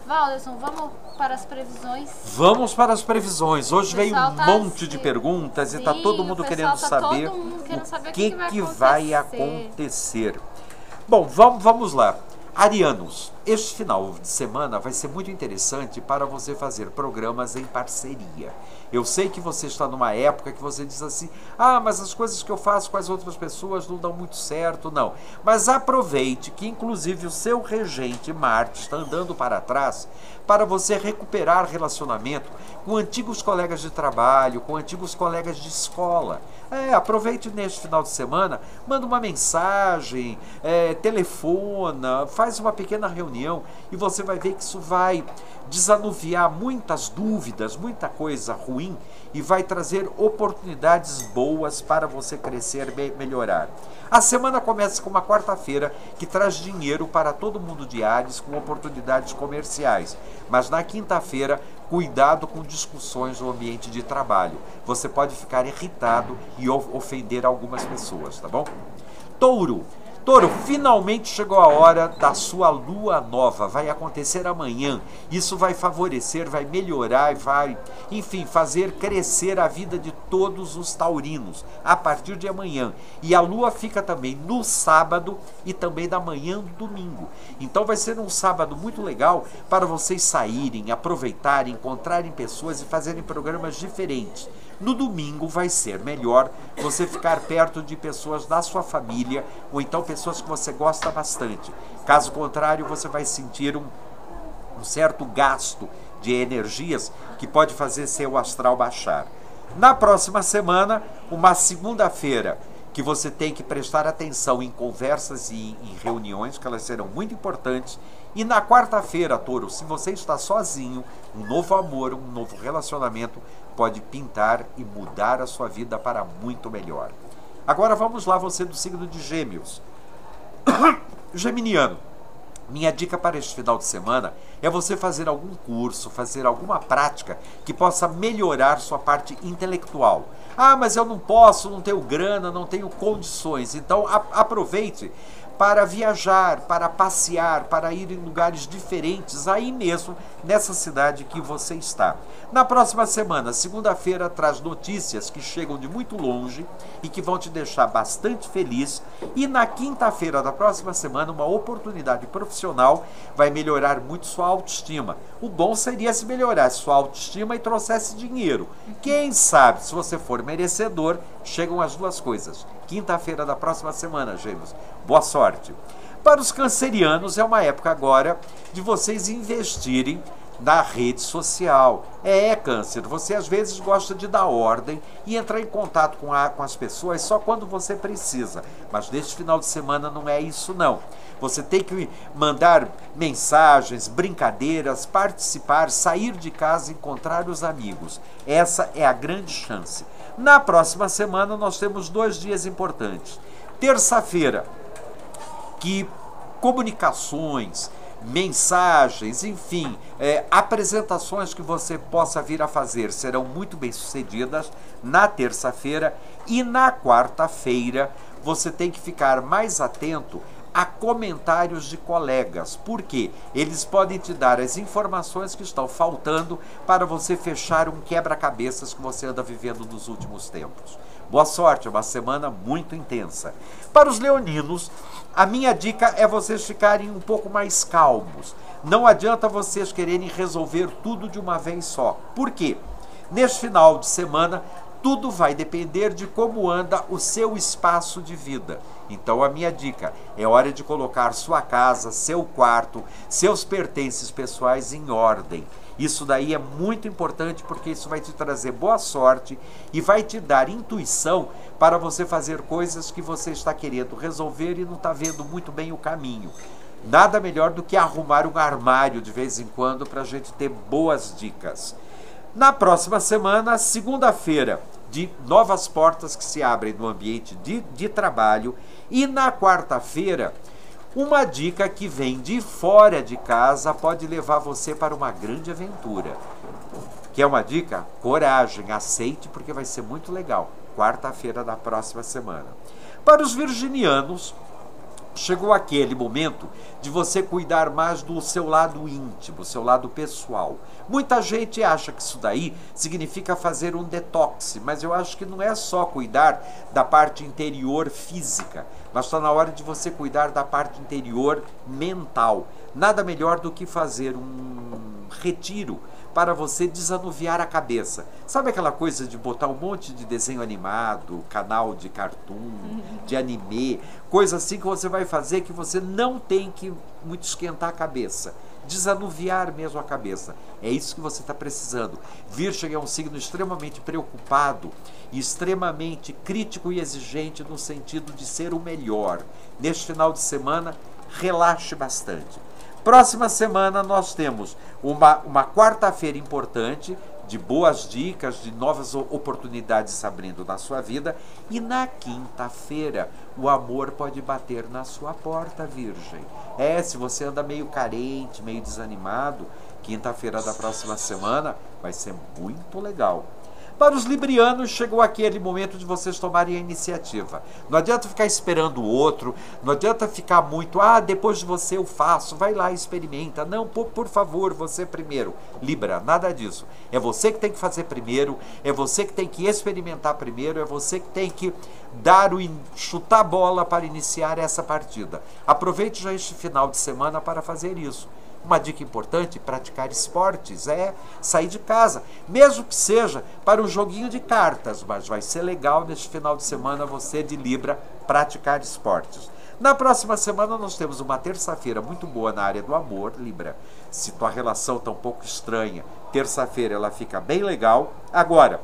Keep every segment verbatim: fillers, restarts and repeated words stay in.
Valderson, vamos para as previsões? Vamos para as previsões. Hoje veio um tá monte assim, de perguntas sim, e está todo mundo querendo tá saber todo mundo querendo saber o que, que, que, que vai, vai acontecer. acontecer. Bom, vamos, vamos lá. Arianos, este final de semana vai ser muito interessante para você fazer programas em parceria. Eu sei que você está numa época que você diz assim, ah, mas as coisas que eu faço com as outras pessoas não dão muito certo, não. Mas aproveite que inclusive o seu regente Marte está andando para trás para você recuperar relacionamento com antigos colegas de trabalho, com antigos colegas de escola. É, aproveite neste final de semana, manda uma mensagem, é, telefona, faz uma pequena reunião e você vai ver que isso vai desanuviar muitas dúvidas, muita coisa ruim e vai trazer oportunidades boas para você crescer e melhorar. A semana começa com uma quarta-feira que traz dinheiro para todo mundo de Áries com oportunidades comerciais. Mas na quinta-feira, cuidado com discussões no ambiente de trabalho. Você pode ficar irritado e ofender algumas pessoas, tá bom? Touro. Touro, finalmente chegou a hora da sua lua nova, vai acontecer amanhã, isso vai favorecer, vai melhorar, vai, enfim, fazer crescer a vida de todos os taurinos, a partir de amanhã, e a lua fica também no sábado e também da manhã do domingo, então vai ser um sábado muito legal para vocês saírem, aproveitarem, encontrarem pessoas e fazerem programas diferentes. No domingo vai ser melhor você ficar perto de pessoas da sua família ou então pessoas que você gosta bastante. Caso contrário, você vai sentir um, um certo gasto de energias que pode fazer seu astral baixar. Na próxima semana, uma segunda-feira, que você tem que prestar atenção em conversas e em reuniões, que elas serão muito importantes. E na quarta-feira, Touro, se você está sozinho, um novo amor, um novo relacionamento pode pintar e mudar a sua vida para muito melhor. Agora vamos lá, você do signo de Gêmeos. Geminiano. Minha dica para este final de semana é você fazer algum curso, fazer alguma prática que possa melhorar sua parte intelectual. Ah, mas eu não posso, não tenho grana, não tenho condições. Então aproveite para viajar, para passear, para ir em lugares diferentes, aí mesmo, nessa cidade que você está. Na próxima semana, segunda-feira, traz notícias que chegam de muito longe e que vão te deixar bastante feliz. E na quinta-feira da próxima semana, uma oportunidade profissional vai melhorar muito sua autoestima. O bom seria se melhorasse sua autoestima e trouxesse dinheiro. Quem sabe, se você for merecedor, chegam as duas coisas. Quinta-feira da próxima semana, Gêmeos. Boa sorte. Para os cancerianos, é uma época agora de vocês investirem na rede social. É, Câncer, você às vezes gosta de dar ordem e entrar em contato com, a, com as pessoas só quando você precisa. Mas neste final de semana não é isso, não. Você tem que mandar mensagens, brincadeiras, participar, sair de casa e encontrar os amigos. Essa é a grande chance. Na próxima semana nós temos dois dias importantes. Terça-feira, que comunicações, mensagens, enfim, é, apresentações que você possa vir a fazer serão muito bem sucedidas na terça-feira e na quarta-feira você tem que ficar mais atento a comentários de colegas, porque eles podem te dar as informações que estão faltando para você fechar um quebra-cabeças que você anda vivendo nos últimos tempos. Boa sorte, é uma semana muito intensa. Para os leoninos, a minha dica é vocês ficarem um pouco mais calmos. Não adianta vocês quererem resolver tudo de uma vez só. Por quê? Neste final de semana, tudo vai depender de como anda o seu espaço de vida. Então a minha dica é hora de colocar sua casa, seu quarto, seus pertences pessoais em ordem. Isso daí é muito importante porque isso vai te trazer boa sorte e vai te dar intuição para você fazer coisas que você está querendo resolver e não está vendo muito bem o caminho. Nada melhor do que arrumar um armário de vez em quando para a gente ter boas dicas. Na próxima semana, segunda-feira, de novas portas que se abrem no ambiente de, de trabalho. E na quarta-feira, uma dica que vem de fora de casa pode levar você para uma grande aventura. Quer uma dica? Coragem, aceite porque vai ser muito legal. Quarta-feira da próxima semana. Para os virginianos, chegou aquele momento de você cuidar mais do seu lado íntimo, seu lado pessoal. Muita gente acha que isso daí significa fazer um detox, mas eu acho que não é só cuidar da parte interior física, mas está na hora de você cuidar da parte interior mental. Nada melhor do que fazer um retiro para você desanuviar a cabeça. Sabe aquela coisa de botar um monte de desenho animado, canal de cartoon, de anime, coisa assim que você vai fazer que você não tem que muito esquentar a cabeça. Desanuviar mesmo a cabeça. É isso que você está precisando. Virgem é um signo extremamente preocupado e extremamente crítico e exigente no sentido de ser o melhor. Neste final de semana, relaxe bastante. Próxima semana nós temos uma, uma quarta-feira importante, de boas dicas, de novas oportunidades se abrindo na sua vida. E na quinta-feira, o amor pode bater na sua porta, Virgem. É, se você anda meio carente, meio desanimado, quinta-feira da próxima semana vai ser muito legal. Para os librianos, chegou aquele momento de vocês tomarem a iniciativa. Não adianta ficar esperando o outro, não adianta ficar muito, ah, depois de você eu faço, vai lá e experimenta. Não, por, por favor, você primeiro. Libra, nada disso. É você que tem que fazer primeiro, é você que tem que experimentar primeiro, é você que tem que dar o, chutar a bola para iniciar essa partida. Aproveite já este final de semana para fazer isso. Uma dica importante, praticar esportes, é sair de casa, mesmo que seja para um joguinho de cartas, mas vai ser legal neste final de semana você de Libra praticar esportes. Na próxima semana nós temos uma terça-feira muito boa na área do amor, Libra. Se tua relação está um pouco estranha, terça-feira ela fica bem legal. Agora,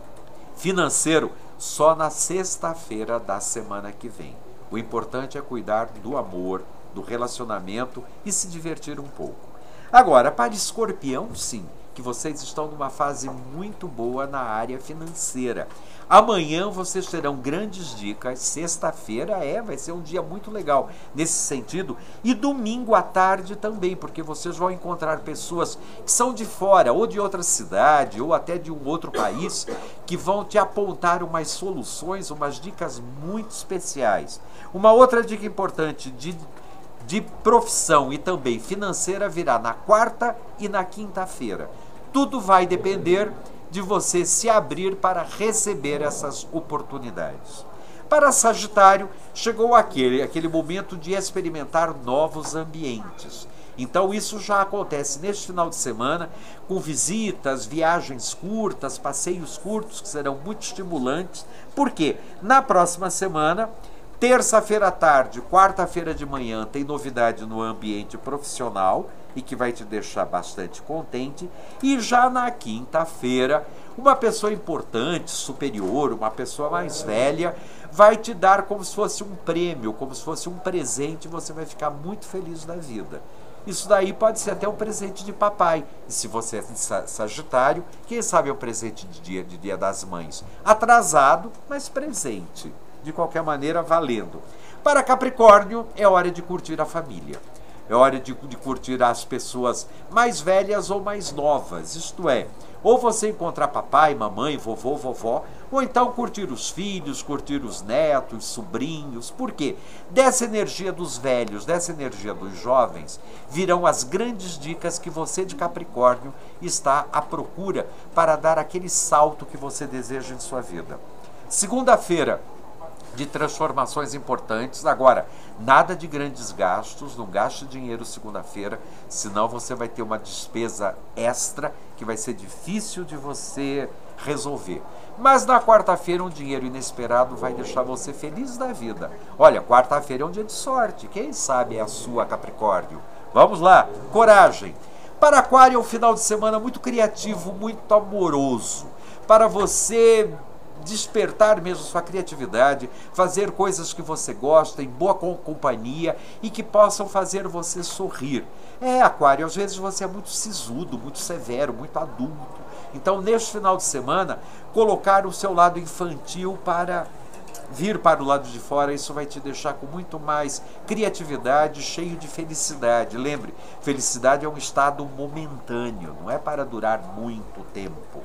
financeiro, só na sexta-feira da semana que vem. O importante é cuidar do amor, do relacionamento e se divertir um pouco. Agora, para Escorpião, sim, que vocês estão numa fase muito boa na área financeira. Amanhã vocês terão grandes dicas, sexta-feira é, vai ser um dia muito legal nesse sentido, e domingo à tarde também, porque vocês vão encontrar pessoas que são de fora, ou de outra cidade, ou até de um outro país, que vão te apontar umas soluções, umas dicas muito especiais. Uma outra dica importante de de profissão e também financeira virá na quarta e na quinta-feira. Tudo vai depender de você se abrir para receber essas oportunidades. Para Sagitário, chegou aquele, aquele momento de experimentar novos ambientes. Então isso já acontece neste final de semana, com visitas, viagens curtas, passeios curtos, que serão muito estimulantes, porque na próxima semana, terça-feira à tarde, quarta-feira de manhã, tem novidade no ambiente profissional e que vai te deixar bastante contente. E já na quinta-feira, uma pessoa importante, superior, uma pessoa mais velha, vai te dar como se fosse um prêmio, como se fosse um presente, e você vai ficar muito feliz da vida. Isso daí pode ser até um presente de papai. E se você é Sagitário, quem sabe é um presente de dia, de dia das Mães. Atrasado, mas presente. De qualquer maneira, valendo. Para Capricórnio, é hora de curtir a família. É hora de, de curtir as pessoas mais velhas ou mais novas. Isto é, ou você encontrar papai, mamãe, vovô, vovó, ou então curtir os filhos, curtir os netos, sobrinhos. Por quê? Dessa energia dos velhos, dessa energia dos jovens, virão as grandes dicas que você de Capricórnio está à procura para dar aquele salto que você deseja em sua vida. Segunda-feira, de transformações importantes. Agora, nada de grandes gastos, não gaste dinheiro segunda-feira, senão você vai ter uma despesa extra que vai ser difícil de você resolver. Mas na quarta-feira um dinheiro inesperado vai deixar você feliz da vida. Olha, quarta-feira é um dia de sorte, quem sabe é a sua, Capricórnio. Vamos lá, coragem. Para Aquário é um final de semana muito criativo, muito amoroso. Para você despertar mesmo sua criatividade, fazer coisas que você gosta, em boa companhia e que possam fazer você sorrir. É, Aquário, às vezes você é muito sisudo, muito severo, muito adulto. Então, neste final de semana, colocar o seu lado infantil para vir para o lado de fora, isso vai te deixar com muito mais criatividade, cheio de felicidade. Lembre, felicidade é um estado momentâneo, não é para durar muito tempo.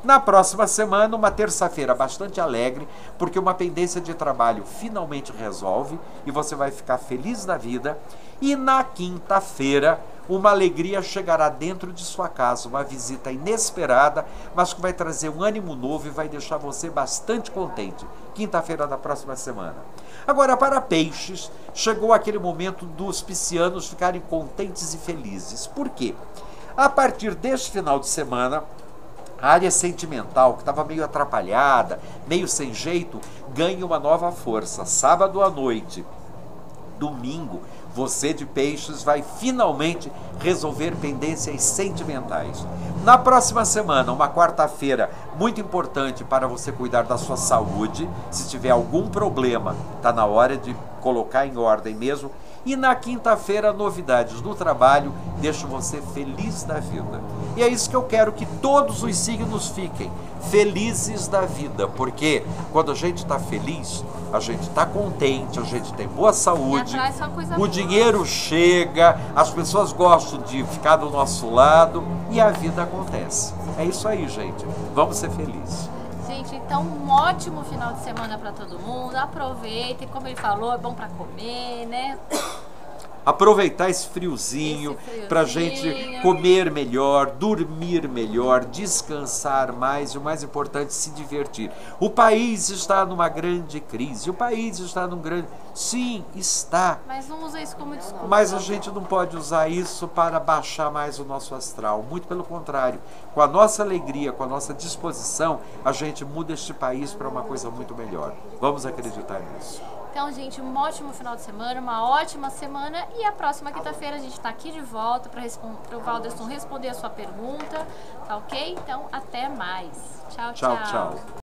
Na próxima semana, uma terça-feira bastante alegre, porque uma pendência de trabalho finalmente resolve e você vai ficar feliz da vida. E na quinta-feira, uma alegria chegará dentro de sua casa, uma visita inesperada, mas que vai trazer um ânimo novo e vai deixar você bastante contente. Quinta-feira da próxima semana. Agora, para peixes, chegou aquele momento dos piscianos ficarem contentes e felizes. Por quê? A partir deste final de semana, a área sentimental, que estava meio atrapalhada, meio sem jeito, ganha uma nova força. Sábado à noite, domingo, você de peixes vai finalmente resolver pendências sentimentais. Na próxima semana, uma quarta-feira muito importante para você cuidar da sua saúde. Se tiver algum problema, está na hora de colocar em ordem mesmo. E na quinta-feira, novidades no trabalho, deixam você feliz da vida. E é isso que eu quero que todos os signos fiquem felizes da vida, porque quando a gente está feliz, a gente está contente, a gente tem boa saúde, o dinheiro chega, as pessoas gostam de ficar do nosso lado e a vida acontece. É isso aí, gente. Vamos ser felizes. Gente, então um ótimo final de semana para todo mundo. Aproveitem, como ele falou, é bom para comer, né? Aproveitar esse friozinho, esse friozinho. Pra gente comer melhor, dormir melhor, descansar mais e o mais importante, se divertir. O país está numa grande crise, o país está num grande... Sim, está. Mas não usa isso como desculpa. Mas a gente não pode usar isso para baixar mais o nosso astral. Muito pelo contrário. Com a nossa alegria, com a nossa disposição, a gente muda este país para uma coisa muito melhor. Vamos acreditar nisso. Então, gente, um ótimo final de semana, uma ótima semana. E a próxima quinta-feira a gente está aqui de volta para o Valderson responder a sua pergunta, tá ok? Então, até mais. Tchau, tchau. Tchau, tchau.